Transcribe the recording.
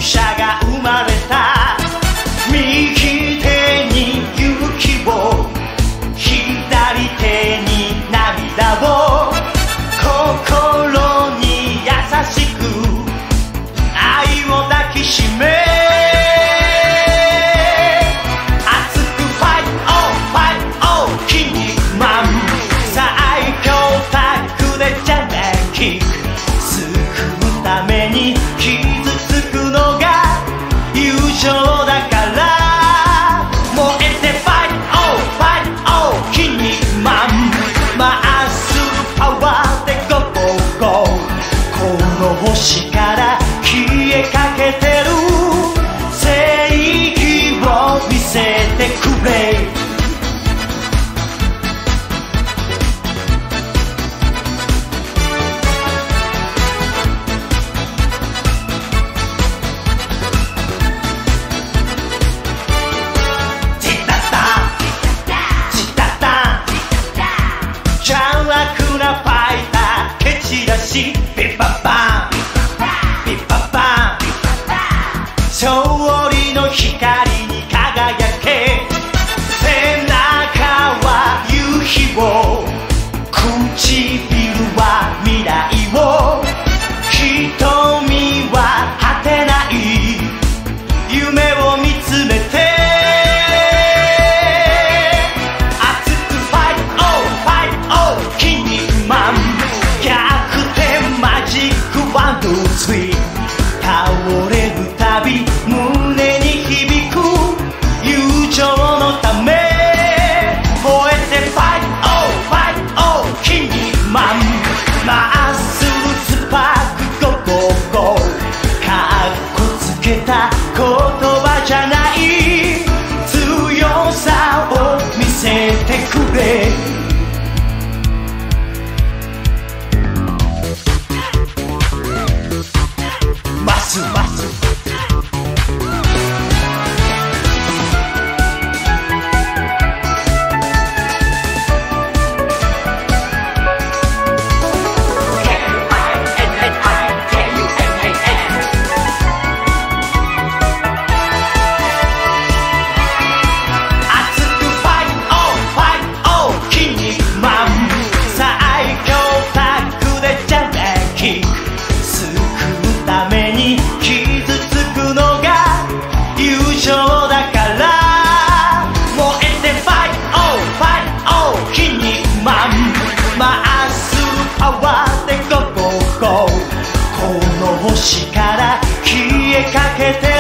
者が生まれた。右手に勇気を、左手に涙を、心に優しく愛を抱きしめ、熱くファイトファイト筋肉マン、最強タッグでじゃねキック、救うために傷つくのが友情だから、燃えてファイトファイト筋肉マン、まっすぐパワーでゴーゴー、この星から消えかけてる正義を見せてくれ。邪悪なファイター蹴散らし、ピッパッパンピッパッパン、勝利の光に輝け、背中は夕日を、唇は未来を、瞳は果てない夢を見つめて、倒れるたび胸に響く友情のため、燃えてファイトファイト筋肉マン、まっすぐスパークゴーゴーゴー、かっこつけた言葉じゃない強さを見せてくれ。星から消えかけて